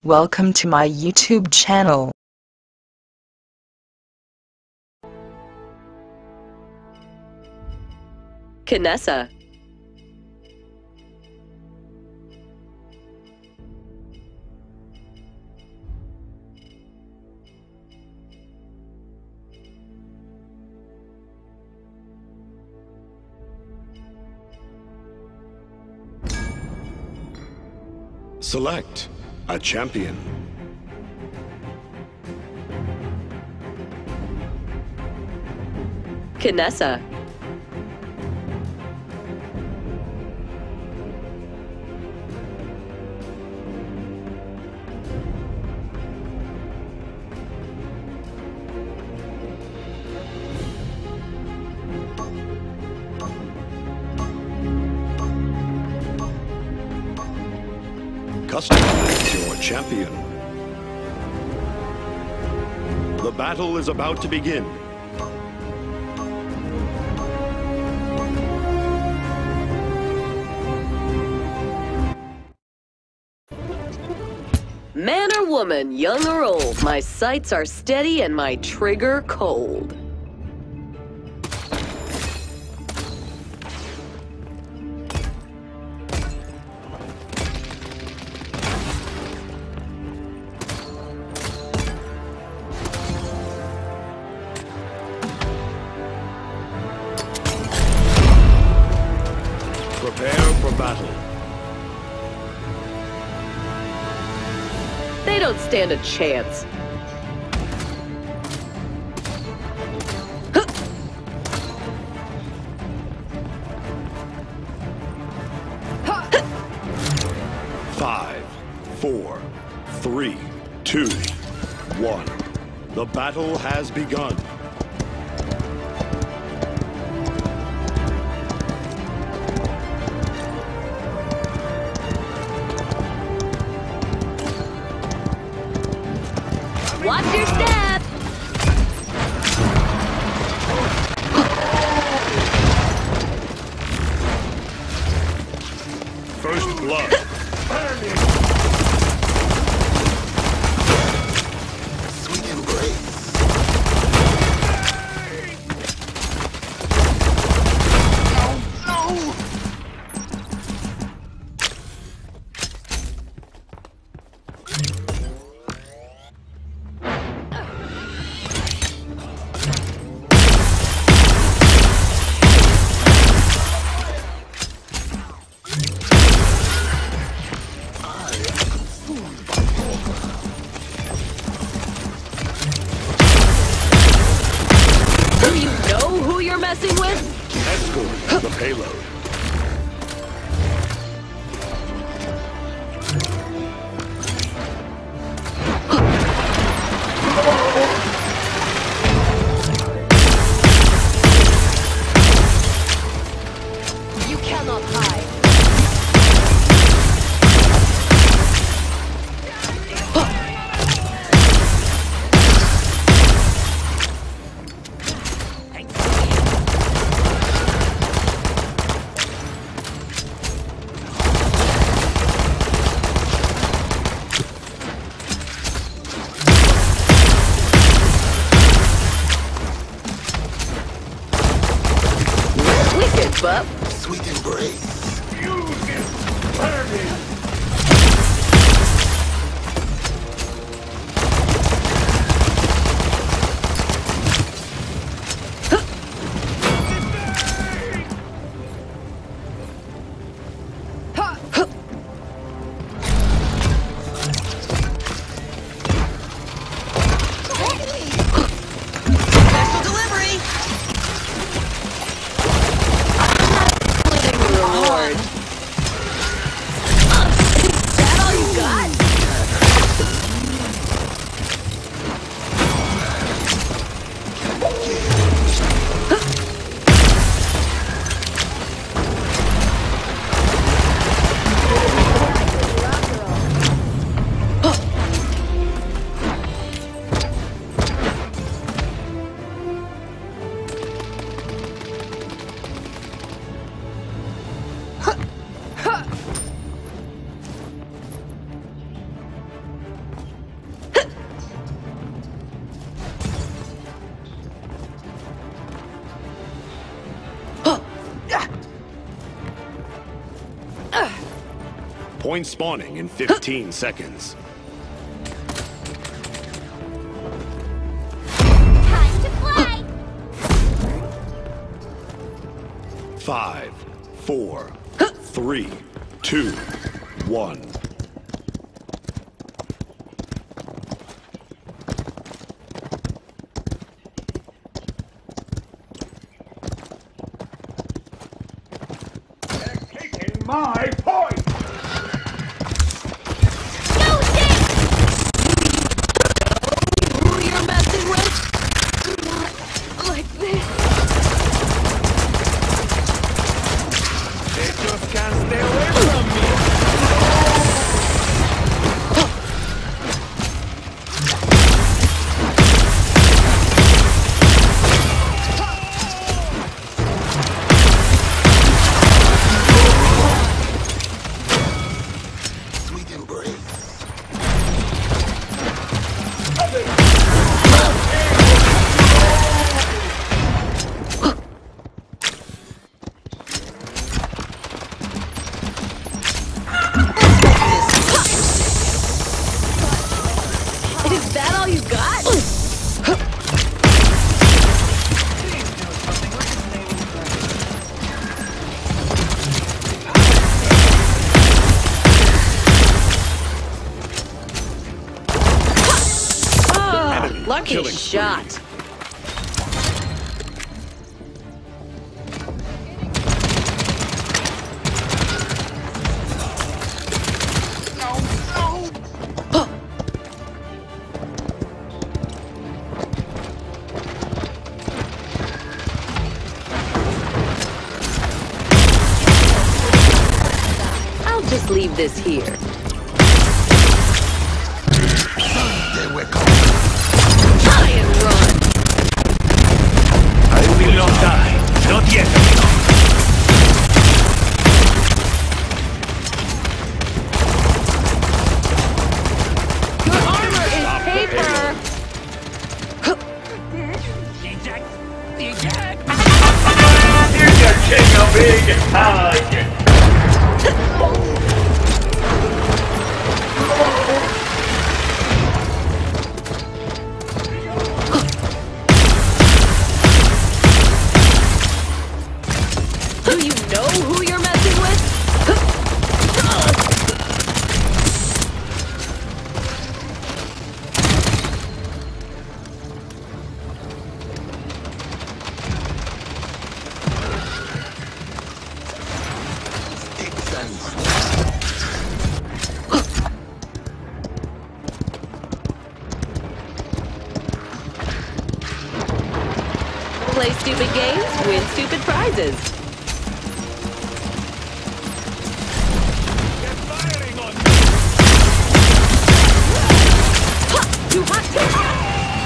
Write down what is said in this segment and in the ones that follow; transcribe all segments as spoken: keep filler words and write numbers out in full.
Welcome to my YouTube channel. Kinessa. Select a champion. Kinessa. Customize your champion. The battle is about to begin. Man or woman, young or old, my sights are steady and my trigger cold. Prepare for battle. They don't stand a chance. Five, four, three, two, one. The battle has begun. Watch your step! First blood. Sweet embrace. Do you know who you're messing with? Escort the payload. You cannot hide. Wicked, Bup. Sweet embrace. Special delivery! Point spawning in fifteen seconds. Time to fly! Five, four, three, two, one. My point! Go, Dick! Who you're messing with? Not like this. They just can't stay away from me! Sweet embrace. Is that all you got? Ah, lucky killing spree. shot. I'll just leave this here. They were coming. Try and run. I will not die. Not yet, amigo. Your armor is paper. Eject! Eject! Here's your king a big hug! Do you know who you're messing with? Sticks and stones. Play stupid games, win stupid prizes. Firing on Too hot, too hot.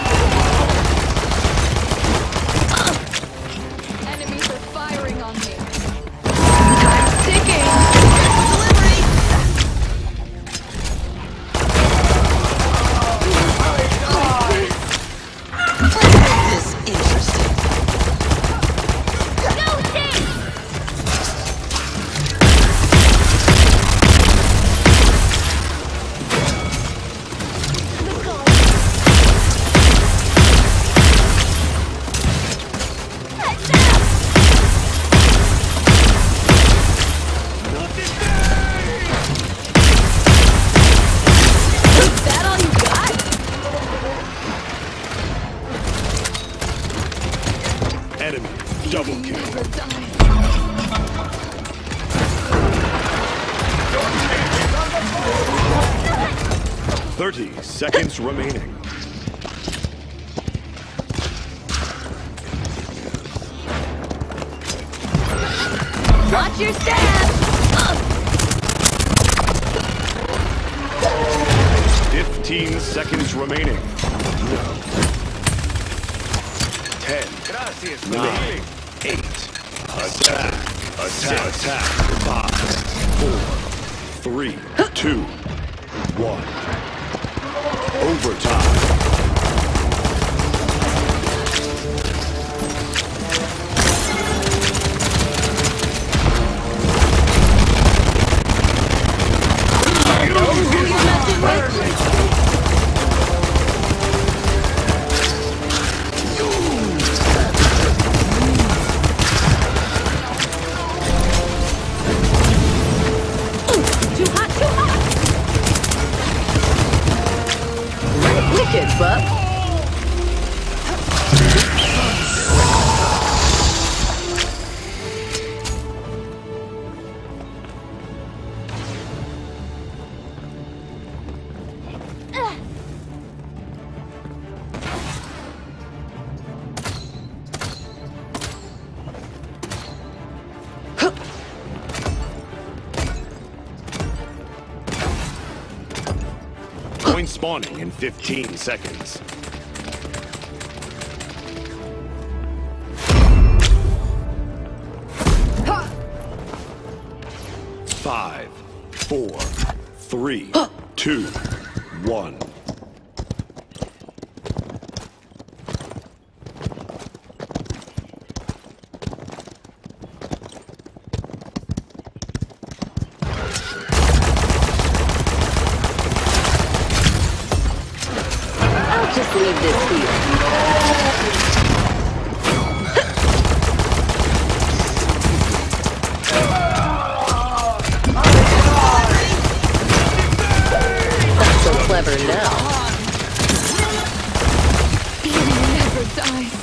Enemies are firing on me. I'm ticking. Delivery. This interesting. Go, Dick! Is that all you got? Enemy double kill. Thirty seconds remaining. Watch your step. Fifteen seconds remaining. Ten, Gracias for the nine, healing. eight. Attack! Attack! Attack! Five, four, three, two, one. Overtime. keep up. Point spawning in fifteen seconds. Five, four, three, two, one. Just leave this here. Not so clever now. The enemy never dies.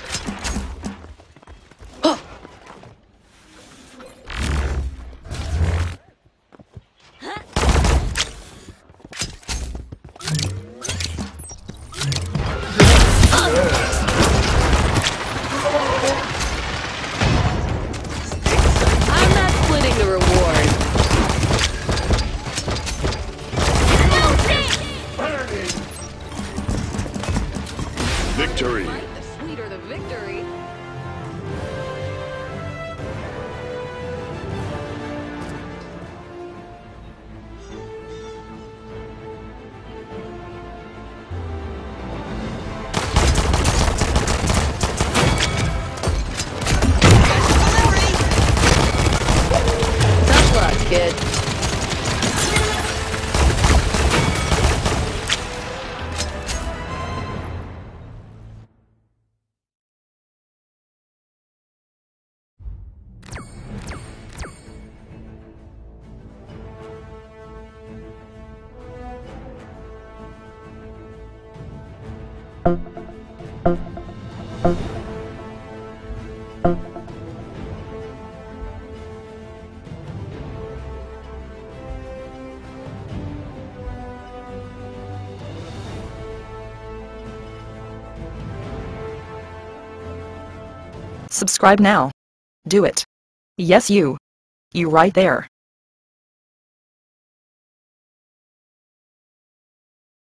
I'm not splitting the reward. Victory. The sweeter the victory. Tough luck, kid. Subscribe now. Do it. Yes, you. You right there.